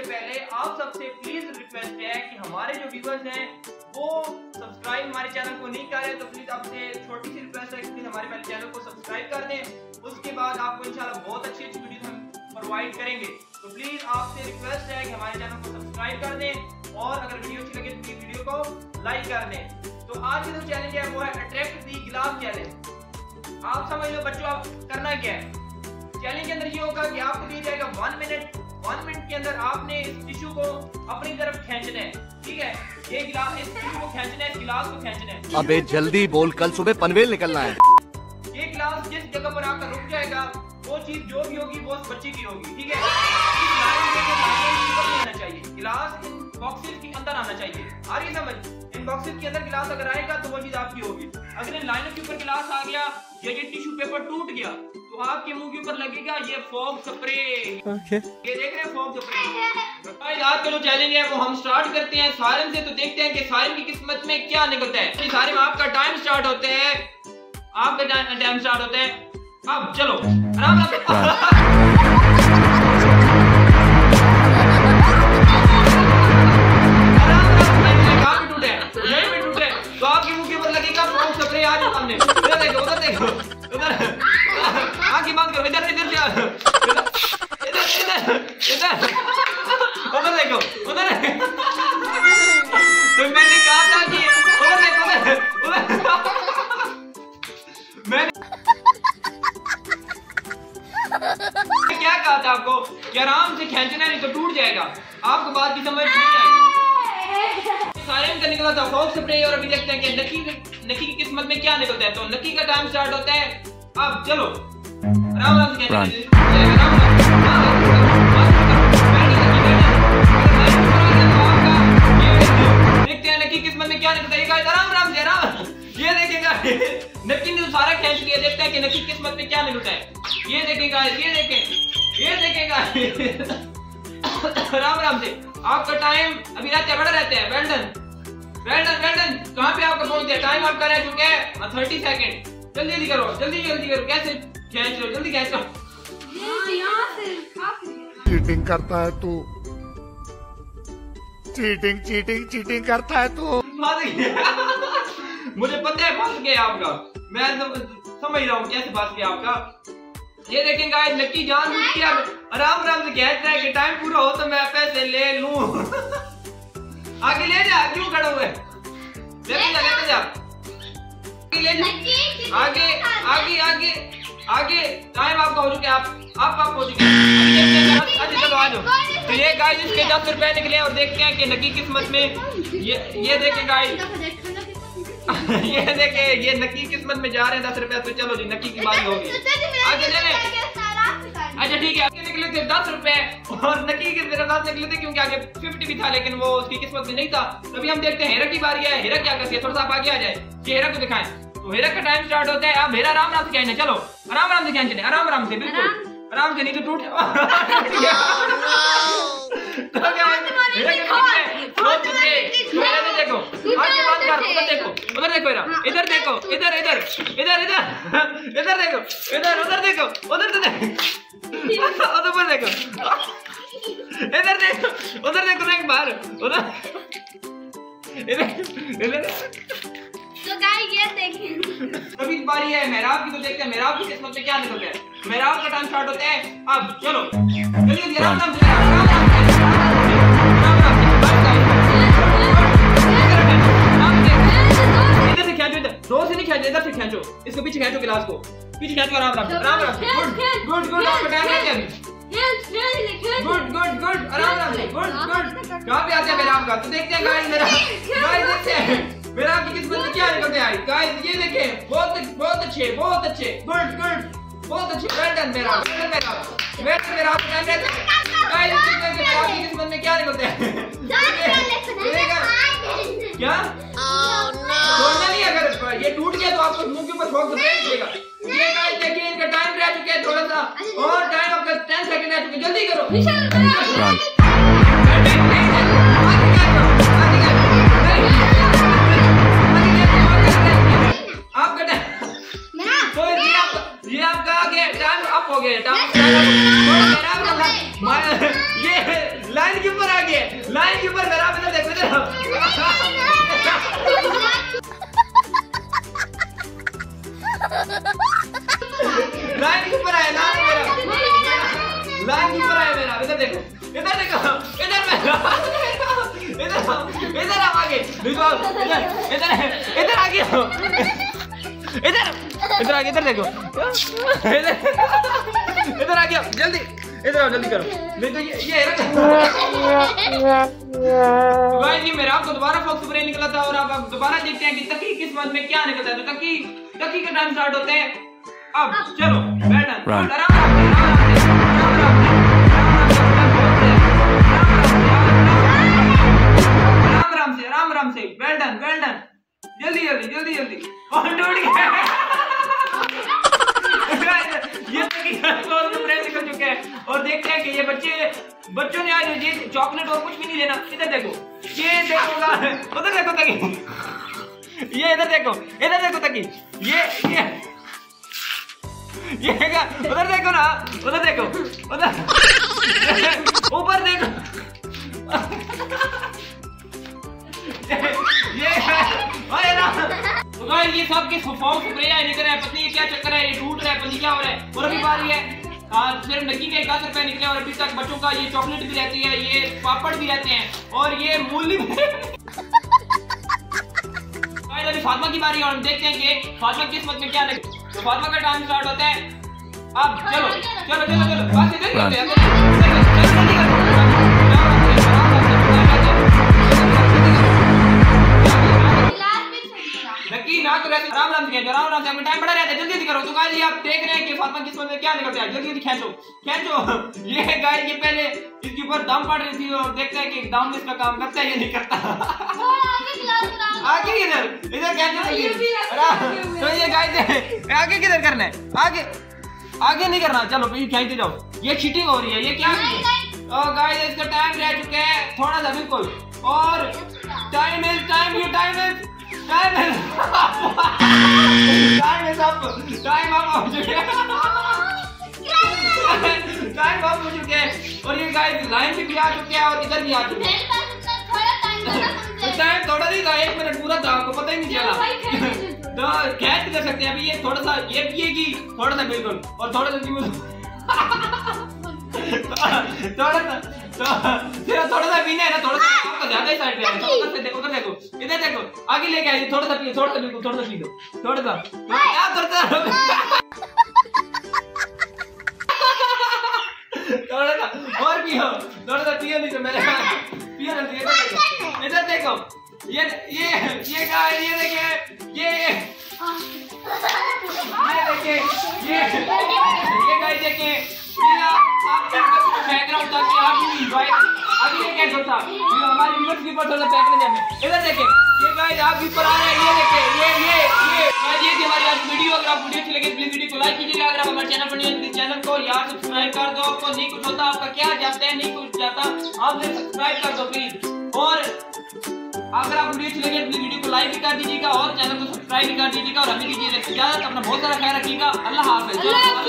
पहले आप सबसे प्लीज रिक्वेस्ट है कि हमारे जो व्यूअर्स हैं वो सब्सक्राइब हमारे चैनल को नहीं कर रहे, तो प्लीज आपसे छोटी सी रिक्वेस्ट है कि प्लीज हमारे पहले चैनल को सब्सक्राइब कर दें। उसके बाद आपको इंशाल्लाह बहुत अच्छी अच्छी वीडियो हम प्रोवाइड करेंगे, तो प्लीज आपसे रिक्वेस्ट है कि हमारे चैनल को सब्सक्राइब कर दें और अगर वीडियो अच्छी लगे तो वीडियो को लाइक कर दें। तो आज की जो चैलेंज है वो है अट्रैक्ट दी गिलास चैलेंज। आप समझ लो बच्चों, आप करना क्या है। चैलेंज के अंदर ये होगा कि आपको दिया जाएगा 1 मिनट। 1 मिनट के अंदर आपने इस टिश्यू को अपनी तरफ खींचना है, ठीक है। ये गिलास, इस टिश्यू को खींचना है, इस गिलास को खींचना है। अबे जल्दी बोल, कल सुबह पनवेल निकलना है। ये गिलास जिस जगह पर आपका रुक जाएगा वो चीज जो भी होगी वो उस बच्चे की होगी, ठीक है। इस लाइन के ऊपर आना चाहिए, गिलास इन बॉक्सेस के अंदर आना चाहिए। आ रही है समझ? इन बॉक्सेस के अंदर गिलास अगर आएगा तो वो चीज आपकी होगी। अगर इन लाइनों के ऊपर गिलास आ गया या ये टिश्यू पेपर टूट गया तो आपके मुंह के ऊपर लगेगा ये फॉग स्प्रे। ये देख रहे हैं फॉग स्प्रे। आज का जो चैलेंज है वो हम स्टार्ट करते हैं सारिम से, तो देखते हैं कि सारिम की किस्मत में क्या निकलता है। सारिम आपका टाइम स्टार्ट होते हैं, आपका टाइम स्टार्ट होता है। अब चलो आराम से। तो आपके मुंह के ऊपर लगेगा फॉग स्प्रे। आज सामने उधर देखो, उधर देखो, उधर आंखें बंद करो, इधर इधर से इधर इधर इधर उधर देखो, उधर। तो मैंने कहा था कि उधर देखो, उधर मैंने क्या कहा था आपको कि आराम से खींचना नहीं तो टूट जाएगा। आपको बात की समझ नहीं आई। सारिम का निकला था फॉग स्प्रे और अभी देखते हैं कि नकी की किस्मत में क्या निकलता है। तो नकी का टाइम स्टार्ट होता है। अब चलो आराम से देखते हैं नकी किस्मत में क्या निकलता है। आराम से आराम। ये देखेगा नकी ने सारा खींच लिया, देखते हैं कि नकी किस्मत में क्या निकलता है। ये देखेगा, ये देखें, ये देखेगा। आराम से। आपका टाइम अभी रहता है, बड़ा रहता है। Well done, well done, well done. कहाँ पे आपका पहुंच गया? टाइम आपका रह चुका है 30 सेकंड। जल्दी जल्दी करो, जल्दी जल्दी करो। कैसे खींच लो, जल्दी खींच लो। चीटिंग करता है तू, चीटिंग चीटिंग चीटिंग करता है तू। मुझे पता है फंस गया आपका, मैं समझ रहा हूँ कैसे फंस गया आपका। ये देखें गाइस, नक्की जान बुझ के आराम आराम से कहता है कि टाइम पूरा हो तो मैं पैसे ले लूं। आगे ले जा, क्यों खड़े हुए? लेते जा, लेते जा, ले जा, आगे आगे आगे आगे। टाइम आपका हो चुका है, आप हो चुके हैं। अच्छा चलो आ जाओ। तो ये गाइस इसके 10 रुपए निकले और देखते हैं कि नकी किस्मत में ये देखें गाइस। ये देखे, ये नकी किस्मत में जा रहे हैं 10 रुपए। तो चलो जी, नकी की बारी होगी। आगे ले ले। अच्छा ठीक है, आगे निकले थे 10 रुपए और नकी के मेरे 10 निकले थे क्योंकि आगे 50 भी था, लेकिन वो उसकी किस्मत में नहीं था। तभी हम देखते हैं हेरा की बारी है। हेरा क्या करती है? थोड़ा सा आप आगे आ जाए कि हेरा को दिखाएं। तो हेरा का टाइम स्टार्ट होता है। अब हेरा आराम आराम से खींचने, चलो आराम आराम से खींचने, आराम आराम से, बिल्कुल आराम से, नहीं तो टूट। देखो आगे बात कर, उधर देखो, उधर देखो, इधर देखो, इधर इधर इधर इधर इधर देखो, इधर उधर देखो, उधर तो देखो, उधर देखो, इधर देखो, उधर देखो, एक बार उधर, इधर इधर। तो गाइस ये देखिए, अभी बारी है मेहराब की। तो देखते हैं मेहराब की किस्मत में क्या निकलता है। मेहराब का टाइम स्टार्ट होता है। अब चलो जल्दी आराम आराम से, इधर से खींचो, इधर दो से नहीं खींचो, इधर से खींचो, इसको पीछे खींचो, गिलास को पीछे खींचो, आराम आराम आराम आराम। Good good good. आपका टाइम है क्या? गुड गुड गुड, आराम आराम से, गुड गुड। कहाँ पे आता है मेहराब का? तो देखते हैं गाइस, गाइस देखते हैं मेहराब की किस्मत में क्या निकलते हैं। गाइस ये देखें, बहुत बहुत अच्छे, बहुत अच्छे, गुड गुड, बहुत अच्छे। Well done Mehrab, well done Mehrab, well done Mehrab. Time रहता है। गाइस देखते हैं कि मेहराब की किस्मत में क्या निकलते हैं। क्या छोड़ना नहीं, अगर ये टूट गया तो आपको मुंह के ऊपर फॉग स्प्रे निकलेगा। ये गाइस देखिए, इनका टाइम रह चुका है थोड़ा सा, और टाइम आपका 10 सेकंड रह चुके, जल्दी करो। आपका ये आपका आगे टाइम अप हो गया। ये लाइन के ऊपर लाइन के ऊपर मेरा इधर देखो इधर लाइन के ऊपर है लाइन के ऊपर है मेरा इधर देखो इधर इधर आगे इधर आगे इधर देखो इधर आ गया जल्दी इधर आओ जल्दी करो नहीं तो ये गाइस ये मेरा आपको दोबारा फॉक्स स्प्रे निकला था और अब दोबारा देखते हैं कि तकी किस मंथ में क्या निकलता है। तो तकी का टाइम स्टार्ट होते हैं अब। चलो बैठन आराम से वेल डन जल्दी और टूट गया ये निकल चुके हैं। और देखते हैं कि ये बच्चों ने आज ये चॉकलेट और कुछ भी नहीं लेना। इधर देखो ये देखो उधर देखो तकी ये इधर देखो तकी ये उधर देखो ना उधर देखो ऊपर देखो ये सब के फॉक्स स्प्रे निकल रहा है पता नहीं क्या चक्कर है ये टूट रहा है पता क्या हो रहा है। और अभी बारी है सिर्फ नकी के 10 रुपए निकले और अभी तक बच्चों का ये चॉकलेट भी रहती है ये पापड़ भी रहते हैं और ये मूली भी अभी फातिमा की बारी है और हम देखते हैं कि फातिमा किस वक्त में क्या लगे। तो फातिमा का टाइम स्टार्ट होता है अब। चलो बस इधर ही होते हैं आराम से अपना टाइम बढ़ा रहता है जल्दी करो। तो गाइस ये आप देख रहे हैं कि फातिमा किस में क्या निकलता है जल्दी खींचो ये गाइस ये पहले इसके ऊपर दम पड़ रही थी और देखते हैं कि दम इसका काम करता है ये नहीं करता आगे इधर खींचो तो ये गाइस आगे किधर करना है आगे नहीं करना। चलो भाई खींचते जाओ ये चीटिंग हो रही है ये क्या है। गाइस इसका टाइम रह चुके हैं थोड़ा सा बिल्कुल और टाइम आप हो चुके हैं और ये गाइस लाइन भी आ चुके हैं और इधर भी आ चुके हैं। टाइम थोड़ा नहीं था 1 मिनट पूरा था आपको पता ही नहीं चला तो खैर कर सकते हैं। अभी ये थोड़ा सा ये पिएगी थोड़ा सा बिल्कुल और थोड़ा सा थोड़ा सा पीना है ना थोड़ा सा आपका ज्यादा ही साइड पे है। उधर देखो इधर देखो आगे लेके आइए थोड़ा सा पिए थोड़ा सा बिल्कुल थोड़ा सा पी दो थोड़ा सा और पियो थोड़ा सा पियो नहीं तो मेरे पियो ना इधर देखो ये देखिए बैकग्राउंड ताकि आप भी एंजॉय अभी ये क्या होता हमारी व्यूअर्स के ऊपर थोड़ा बैकग्राउंड है इधर देखिए ये गाइस आप भी पर आ रहे हैं ये देखिए ये थी हमारी आज वीडियो। अगर आप वीडियो अच्छी लगे प्लीज वीडियो को लाइक कीजिएगा। अगर आप हमारे चैनल पर नए हैं चैनल को यार सब्सक्राइब कर दो। आपको नहीं कुछ होता आपका क्या जाता है नहीं कुछ जाता आप सब्सक्राइब कर दो प्लीज। और अगर आप वीडियो अच्छी लगे प्लीज वीडियो को लाइक भी कर दीजिएगा और चैनल को सब्सक्राइब भी कर दीजिएगा और हमें दीजिए इजाजत। अपना बहुत सारा ख्याल रखिएगा। अल्लाह हाफिज़।